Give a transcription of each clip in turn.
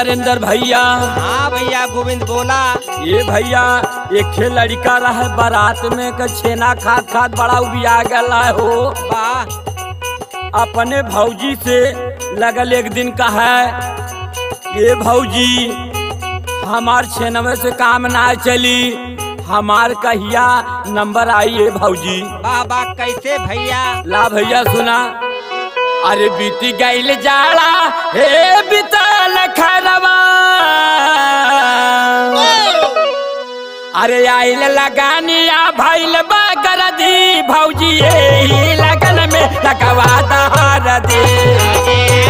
नरेंद्र भैया। हाँ भैया गोविंद बोला। ये भैया एक लड़का रहे बारात में का छेना खाद खाद बड़ा उबिया गया हो। वाह। अपने भौजी से लगल एक दिन का है, ये भौजी हमार छेनवे से काम ना चली, हमार कहिया नंबर आई है भौजी। वाह वाह कैसे भैया? ला भैया सुना। अरे बीती गईल जाड़ा हे बीतल खरवा, अरे आइल लगानिया भइल बगरदी भौजी ये लगन में लगवा दहर दे।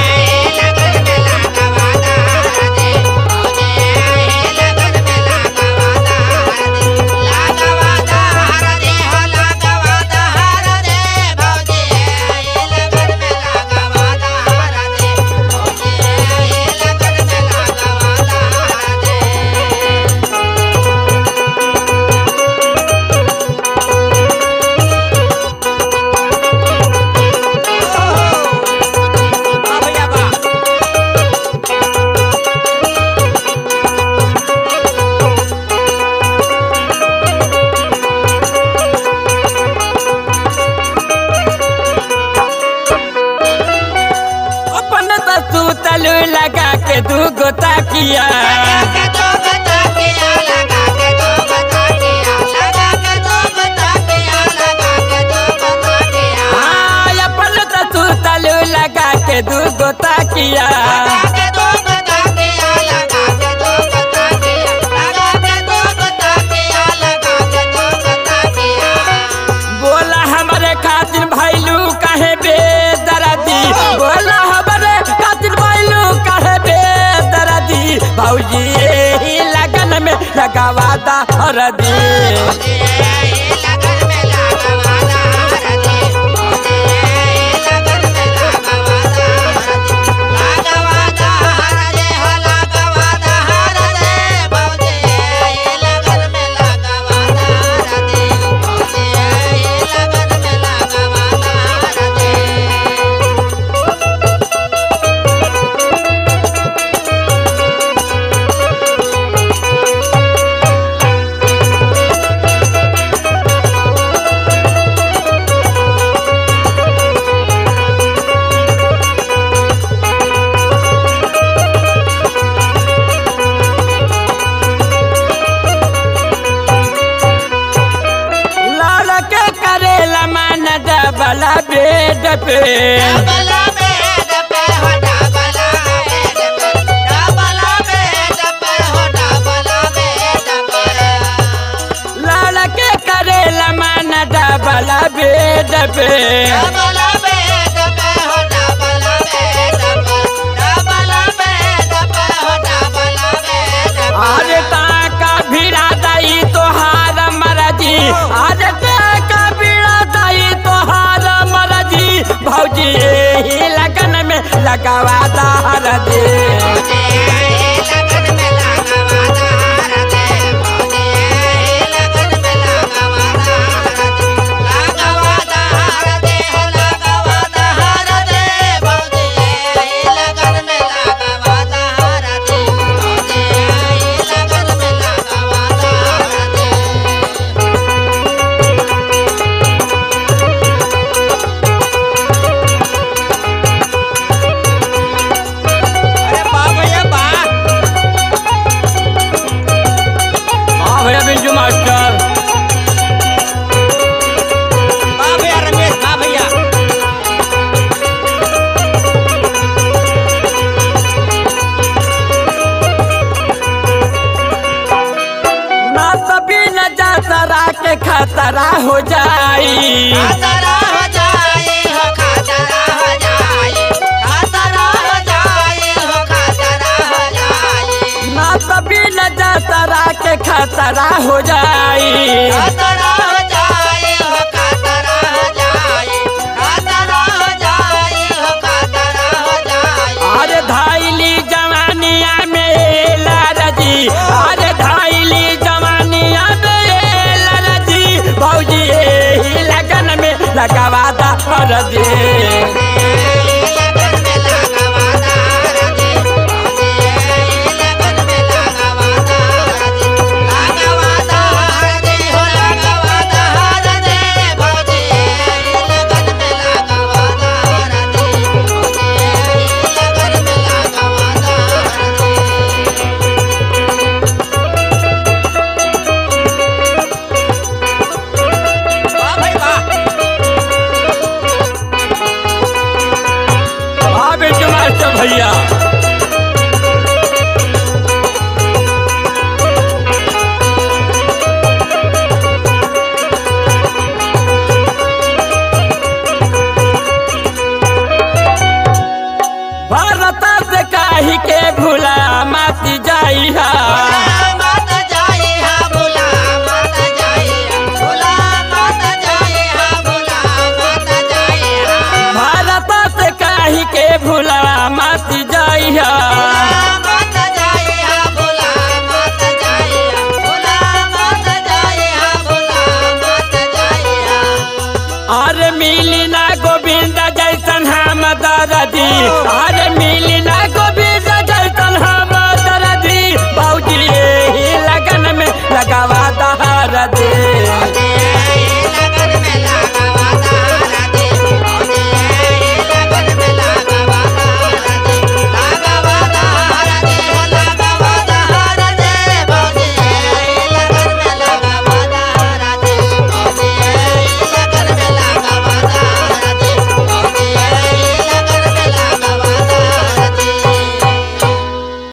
लगा के दू गोता किया, अपन तो तलू लगा के दू गोता किया। बोला हमारे खातिर भैलू कहे बेदर्दी, बोला हमारे खातिर भैलू कहे बेदर्दी भौजी ही लगन में लगावा दहर दे। डबला बेड पे लाल के करेला मन डबला बेड पे, अरे ताका भिड़ा दई तोहार मरजी, अरे ताका भिड़ा दई तोहार मरजी भौजी ही लगन में लगावा दहर दे। बिंजू मास्टर भैया रमेश भैया ना तभी न जा सरा के खतरा हो जाई, खतरा हो जाए हो, खतरा हो जाए, खतरा हो जाए हो, खतरा हो जाए। ना तभी न जा सरा के खतरा हो जाई, खतरा हो जाए हो, खतरा हो जाए, खतरा हो जाए हो, खतरा हो जाए। अरे धाइली जवानिया में लरजी, अरे धाइली जवानिया में लरजी भौजी ही लगन में लगावा दहर दे। जाई।